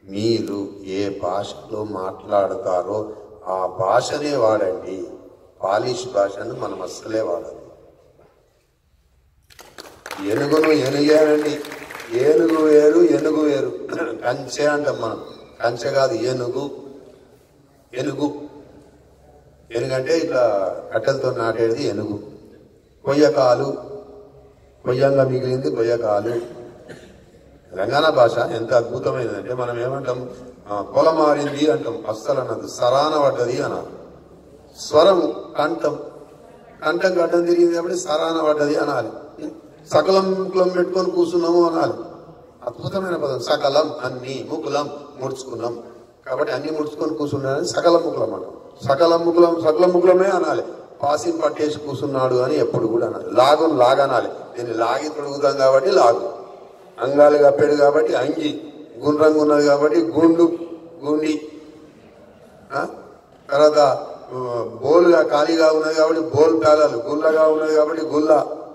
మీరు ఏ భాషలో మాట్లాడతారో ఆ భాషనే వాడండి. పాలిష్ భాషను మనం అస్సలే వాడాలి. ఏనుగును ఏనుగేనండి. ఏనుగు వేరు, ఏనుగు వేరు. కంచె అంటాం మనం. కంచె కాదు, ఏనుగు. ఏనుగు ఏనుగంటే ఇట్లా కట్టెలతో నాటేది ఏనుగు. కొయ్యకాలు, కొయ్యంగా మిగిలింది కొయ్యకాలు. తెలంగాణ భాష ఎంత అద్భుతమైనదంటే మనం ఏమంటాం, పొల మారింది అంటాం. అస్సలు అన్నది సరాన పడ్డది అనాలి. స్వరము కంఠం, కంఠం గడ్డం తిరిగింది కాబట్టి సరాన పడ్డది అనాలి. సకలం ముకులం పెట్టుకొని కూర్చున్నాము అనాలి. అద్భుతమైన పదం. సకలం అన్ని, ముకులం ముడుచుకున్నాం కాబట్టి అన్ని ముడుచుకొని కూర్చున్నాడని సకలం ముకులం అంటాం. సకలం ముకులం, సకలం ముకులమే అనాలి. పాసిని పట్టేసి కూర్చున్నాడు అని ఎప్పుడు కూడా అనాలి. లాగును లాగనాలి. దీన్ని లాగి తొడుగుతాం కాబట్టి లాగు. అంగాలు కప్పాడు కాబట్టి అంగి. గుండ్రంగా ఉన్నది కాబట్టి గుండు, గుండి. తర్వాత బోల్గా ఖాళీగా ఉన్నది కాబట్టి బోల్ పేలాలు. గుల్లగా ఉన్నది కాబట్టి గుల్ల.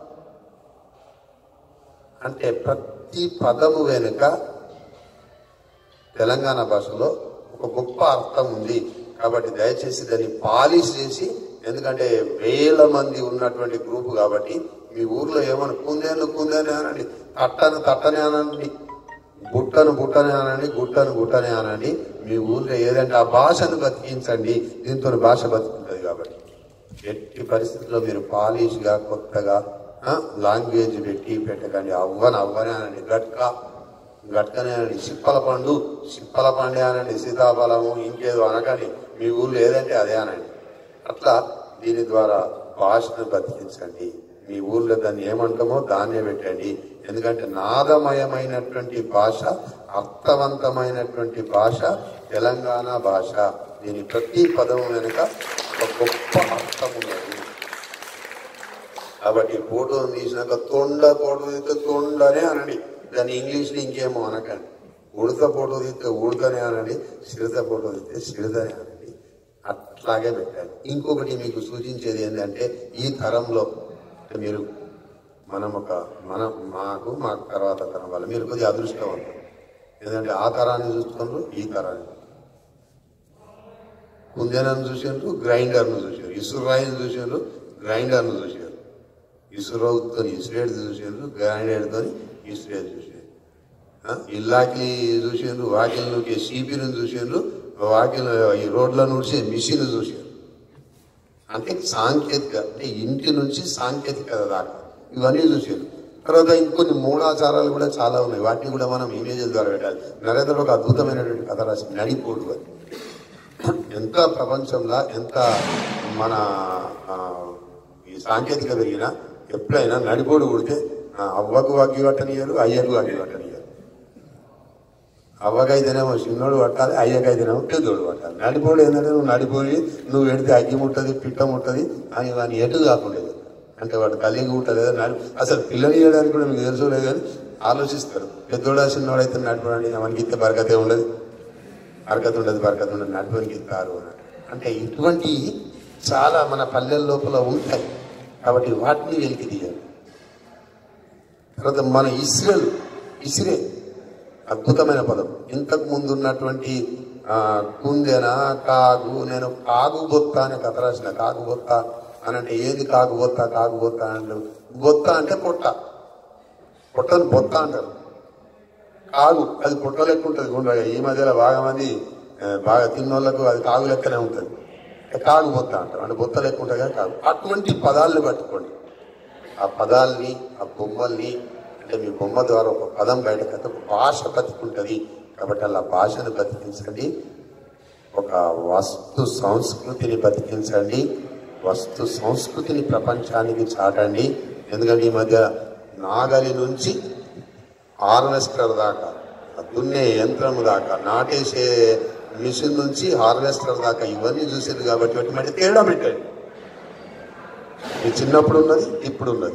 అంటే ప్రతి పదము వెనుక తెలంగాణ భాషలో ఒక గొప్ప అర్థం ఉంది. కాబట్టి దయచేసి దాన్ని పాలిష్ చేసి, ఎందుకంటే వేల మంది ఉన్నటువంటి గ్రూపు కాబట్టి మీ ఊర్లో ఏమన్నా కుందేను కుందేనే అనండి, తట్టను తట్టనే అనండి, బుట్టను బుట్టనే అనండి, గుట్టను గుట్టనే అనండి. మీ ఊర్లో ఏదంటే ఆ భాషను బతికించండి. దీంతో భాష బతుకుంటుంది. కాబట్టి ఎట్టి పరిస్థితుల్లో మీరు పాలిష్గా కొత్తగా లాంగ్వేజ్ పెట్టకండి. అవ్వనే అనండి. గట్కనే అనండి. సిప్పల పండు, సిప్పల పండే అనండి. సీతాఫలము ఇంకేదో అనకండి. మీ ఊళ్ళో ఏదంటే అదే అనండి. అట్లా దీని ద్వారా భాషను బతికించండి. మీ ఊళ్ళో దాన్ని ఏమంటామో దాన్నే పెట్టండి. ఎందుకంటే నాదమయమైనటువంటి భాష, అర్థవంతమైనటువంటి భాష తెలంగాణ భాష. దీని ప్రతి పదం వెనుక ఒక గొప్ప అర్థం ఉన్నది. కాబట్టి ఫోటోను తీసినాక ఫోటో తీస్తే తొండనే అనండి. దాన్ని ఇంగ్లీష్లో ఇంకేమో అనకండి. ఉడత ఫోటో తీస్తే ఉడతనే అనండి, సిడత ఫోటో తీస్తే సిడతనే అనండి. అట్లాగే పెట్టండి. ఇంకొకటి మీకు సూచించేది ఏంటంటే, ఈ తరంలో మీరు మాకు తర్వాత తరం వల్ల మీరు కొద్దిగా అదృష్టవంతులు. ఎందుకంటే ఆ తరాన్ని చూసుకుంటారు, ఈ తరాన్ని. కుందేనను చూసారు, గ్రైండర్ను చూసారు. ఇసురాయిని చూసారు, గ్రైండర్ను చూసారు. ఇసురవుతో ఇసురేడు చూసారు, గ్రైండర్తో ఇసురేడు చూసారు. ఇల్లాకి చూసారు, వాకిలు నూకే సీపీని చూసారు, వాకిలు ఈ రోడ్ల నూడ్చే మిషన్ చూసారు. అంటే సాంకేతిక, అంటే ఇంటి నుంచి సాంకేతికత దాకా ఇవన్నీ చూసారు. తర్వాత ఇంకొన్ని మూఢాచారాలు కూడా చాలా ఉన్నాయి. వాటిని కూడా మనం ఇమేజ్ల ద్వారా పెట్టాలి. నరేంద్ర ఒక అద్భుతమైనటువంటి కథ రాసి నడిపోడు అని. ఎంత ప్రపంచంలో ఎంత మన ఈ సాంకేతిక పెరిగినా ఎప్పుడైనా నడిపోడు కొడితే అవ్వకు అగ్గి పట్టనియరు, అయ్యకు అగ్గి పట్టనియరు. అవ్వకైతేనేమో చిన్నోడు పట్టాలి, అయ్యకైతేనేమో పెద్దోడు పట్టాలి. నడిపోడు ఏంటంటే నువ్వు నడిపోయి నువ్వు పెడితే అగ్గి ముట్టది, పిట్ట ముట్టది అని వాడిని ఎటు కాకుండా. అంటే వాడు కలిగి ఉంటలేదా అసలు పిల్లలు చేయడానికి కూడా మీకు తెలుసుకోలేదు కానీ ఆలోచిస్తారు. పెద్దోడా చిన్నోడైతే నడిపోడండి, మనకి ఇస్తే బరకతే ఉండదు, బరకత ఉండదు, నడిపోనికి ఇస్తారు అన్నట్టు. అంటే ఇటువంటి చాలా మన పల్లెల లోపల ఉంటాయి. కాబట్టి వాటిని వెలికి తీయాలి. తర్వాత మన ఇసిరే అద్భుతమైన పదం. ఇంతకు ముందు ఉన్నటువంటి కుందెన, కాగు, నేను కాగుబొత్త అనే కథ రాసిన. కాగుబొత్త అని అంటే ఏది కాగుబొత్త? కాగుబొత్త అంటే బొత్త అంటే పొట్టను బొత్త అంటారు. కాగు అది పొట్ట లెక్క ఉంటుంది గుండ్రగా. ఈ మధ్యలో బాగా మంది బాగా తిన్నోళ్లకు అది కాగు లెక్కనే ఉంటుంది. కాగు బొత్త అంటారు. అంటే బొత్త లెక్క ఉంటుంది కదా కాగు. అటువంటి పదాలను పట్టుకోండి. ఆ పదాల్ని, ఆ బొమ్మల్ని, అంటే మీ బొమ్మ ద్వారా ఒక పదం బయటకు ఒక భాష బతికుంటుంది. కాబట్టి అలా భాషను బతికించండి. ఒక వస్తు సంస్కృతిని బతికించండి. వస్తు సంస్కృతిని ప్రపంచానికి చాటండి. ఎందుకంటే ఈ మధ్య నాగలి నుంచి హార్వెస్టర్ దాకా, దున్నే యంత్రము దాకా, నాటేసే మిషన్ నుంచి హార్వెస్టర్ దాకా ఇవన్నీ చూసేది. కాబట్టి వాటి మధ్య తేడా పెట్టండి. మీ చిన్నప్పుడు ఉన్నది, ఇప్పుడు ఉన్నది,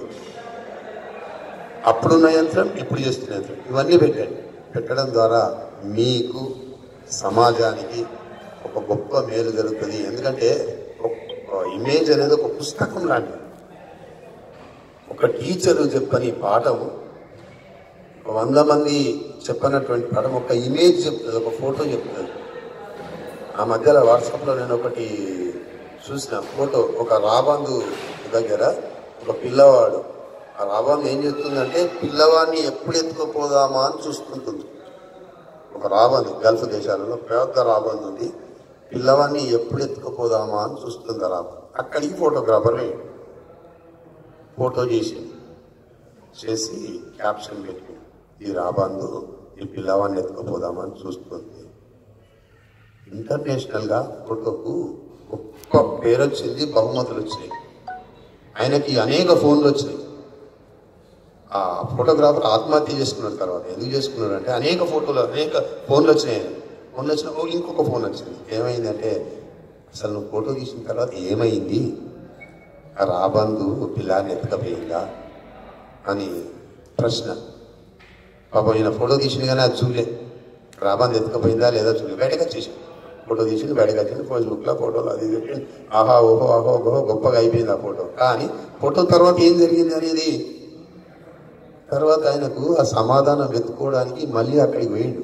అప్పుడున్న యంత్రం, ఇప్పుడు చేస్తున్న యంత్రం, ఇవన్నీ పెట్టడం ద్వారా మీకు సమాజానికి ఒక గొప్ప మేలు జరుగుతుంది. ఎందుకంటే ఇమేజ్ అనేది ఒక పుస్తకం లాంటిది. ఒక టీచరు చెప్పని పాఠం ఒక 100 మంది చెప్పనటువంటి పదం ఒక ఇమేజ్ చెప్తుంది, ఒక ఫోటో చెప్తుంది. ఆ మధ్యలో వాట్సాప్లో నేను ఒకటి చూసిన ఫోటో, ఒక రాబందు దగ్గర ఒక పిల్లవాడు, ఆ రాబందు ఏం చేస్తుందంటే పిల్లవాడిని ఎప్పుడు ఎత్తుకుపోదామా అని చూస్తుంటుంది. ఒక రాబందు గల్ఫ్ దేశాలలో పెద్ద రాబందు ఉంది, పిల్లవాడిని ఎప్పుడు ఎత్తుకుపోదామా అని చూస్తుంది ఆ రాబందు. అక్కడికి ఫోటోగ్రాఫర్ ఫోటో చేసి క్యాప్షన్ పెట్టి, ఈ రాబందు ఈ పిల్లవాడిని ఎత్తుకుపోదామని చూస్తుంది. ఇంటర్నేషనల్గా ఫోటోకు గొప్ప పేరు వచ్చింది, బహుమతులు వచ్చినాయి. ఆయనకి అనేక ఫోన్లు వచ్చినాయి. ఆ ఫోటోగ్రాఫర్ ఆత్మహత్య చేసుకున్నాడు. తర్వాత ఎందుకు చేసుకున్నాడు అంటే అనేక ఫోన్లు వచ్చినాయి. ఫోన్లు వచ్చిన ఇంకొక ఫోన్ వచ్చింది. ఏమైందంటే అసలు నువ్వు ఫోటో తీసిన తర్వాత ఏమైంది, ఆ రాబందు పిల్లాన్ని ఎత్తకపోయిందా అని ప్రశ్న. పాపం ఈయన ఫోటో తీసింది కానీ అది చూడలే, రాబందు ఎత్తకపోయిందా లేదా చూడలే. బయటకు వచ్చేసింది, ఫోటో తీసింది, బయటకు వచ్చింది. ఫేస్బుక్లో ఫోటోలు అది పెట్టింది. ఆహా ఓహో గొప్పగా అయిపోయింది ఆ ఫోటో. కానీ ఫోటో తర్వాత ఏం జరిగింది అనేది తర్వాత ఆయనకు ఆ సమాధానం వెతుక్కోవడానికి మళ్ళీ అక్కడికి పోయిండు,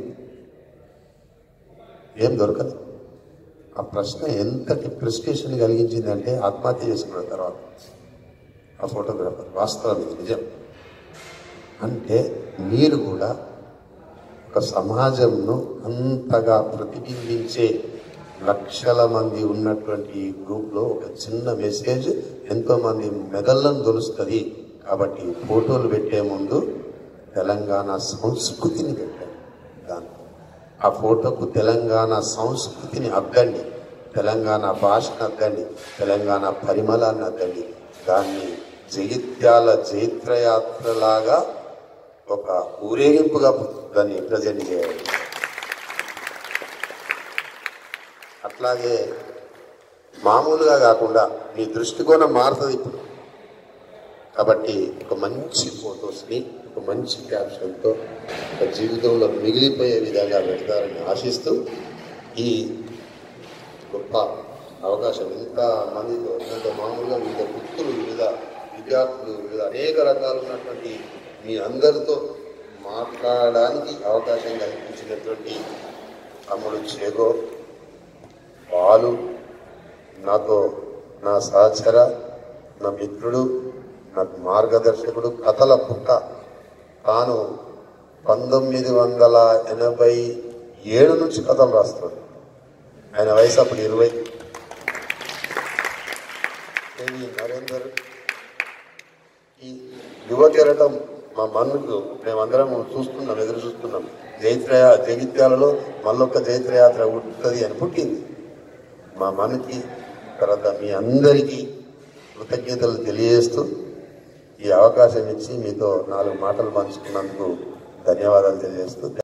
ఏం దొరకదు. ఆ ప్రశ్న ఎంతటి ఫ్రస్ట్రేషన్ కలిగించిందంటే ఆత్మహత్య చేసుకున్న తర్వాత ఆ ఫోటోగ్రాఫర్. వాస్తవం ఇది, నిజం. అంటే మీరు కూడా ఒక సమాజంను అంతగా ప్రతిబింబించే లక్షల మంది ఉన్నటువంటి గ్రూప్లో ఒక చిన్న మెసేజ్ ఎంతోమంది మెదళ్ళను దొలుస్తుంది. కాబట్టి ఫోటోలు పెట్టే ముందు తెలంగాణ సంస్కృతిని పెట్టండి. దాంట్లో ఆ ఫోటోకు తెలంగాణ సంస్కృతిని అద్దండి, తెలంగాణ భాషను అద్దండి, తెలంగాణ పరిమళాన్ని అద్దండి. దాన్ని జగిత్యాల జైత్రయాత్రలాగా ఒక ఊరేగింపుగా దాన్ని ప్రజెంట్ చేయాలి. అట్లాగే మామూలుగా కాకుండా మీ దృష్టికోణం మారుతుంది ఇప్పుడు. కాబట్టి ఒక మంచి ఫొటోస్ని ఒక మంచి క్యాప్షన్తో ఒక జీవితంలో మిగిలిపోయే విధంగా పెడతారని ఆశిస్తూ ఈ గొప్ప అవకాశం ఇంత మందితో, ఇంత మామూలుగా వివిధ వృత్తులు, వివిధ విద్యార్థులు, వివిధ అనేక రకాలు ఉన్నటువంటి మీ అందరితో మాట్లాడడానికి అవకాశం కల్పించినటువంటి తమ్ముడు చేగో బాలు, నాతో నా సహచర, నా మిత్రుడు, నాకు మార్గదర్శకుడు, కథల పుట్ట. తాను 1987 నుంచి కథలు రాస్తాడు. ఆయన వయసు అప్పుడు 20. నరేందర్ ఈ యువ కెరటం మా మన్నుకు మేమందరం చూస్తున్నాం, ఎదురు చూస్తున్నాం. జగిత్యాలలో మళ్ళొక్క జైత్రయాత్ర ఉంటుంది అని పుట్టింది. మా మనకి తర్వాత మీ అందరికీ కృతజ్ఞతలు తెలియజేస్తూ ఈ అవకాశం ఇచ్చి మీతో 4 మాటలు పంచుకున్నందుకు ధన్యవాదాలు తెలియజేస్తూ